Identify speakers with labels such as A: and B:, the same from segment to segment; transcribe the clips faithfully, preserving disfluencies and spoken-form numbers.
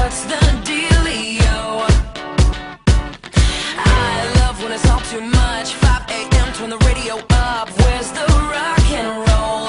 A: what's the dealio? I love when it's all too much. Five A M, turn the radio up. Where's the rock and roll?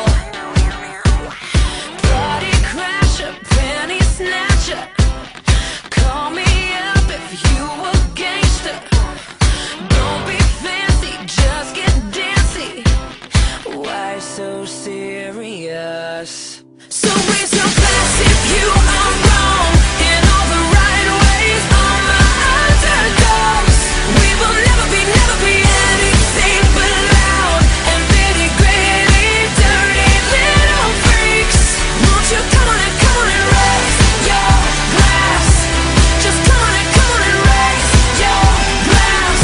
A: Party crasher, penny snatcher. Call me up if you a gangster. Don't be fancy, just get dancy. Why so serious? So raise your glass if you are wrong in all the right ways. All my underdogs, we will never be, never be anything but loud and bitty, gritty, dirty little freaks. Won't you come on and come on and raise your glass? Just come on and come on and raise your glass.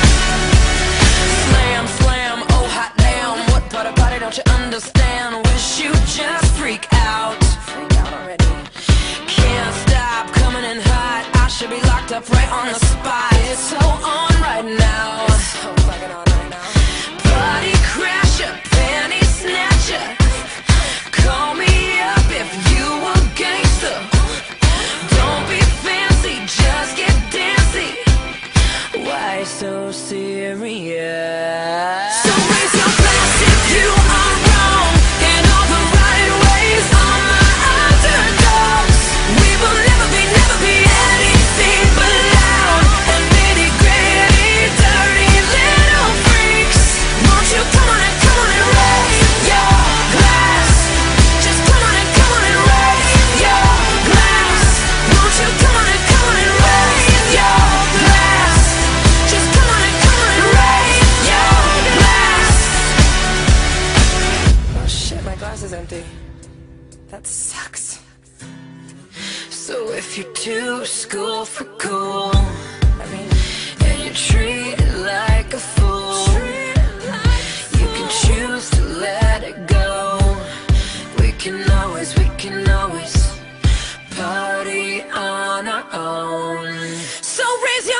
A: Slam, slam, oh hot damn, what part of body don't you understand? Wish you just freak out. Freak out already. Can't stop coming in hot. I should be locked up right on the spot. It's so on right now. It's so fucking on right now. Body crasher, penny snatcher. Call me up if you a gangster. Don't be fancy, just get dancy. Why so serious? So raise your glass if you are wrong in all the right ways. All my underdogs, we will never be, never be anything but loud and bitty, gritty, dirty little freaks. Won't you come on and come on and raise your glass? Just come on and come on and raise your glass. Won't you come on and come on and raise your glass? Just come on and come on and raise your glass. Oh shit, my glass is empty. That sucks. So if you're too school for cool, I mean, and you're treated like a fool, you can choose to let it go. We can always, we can always party on our own. So raise your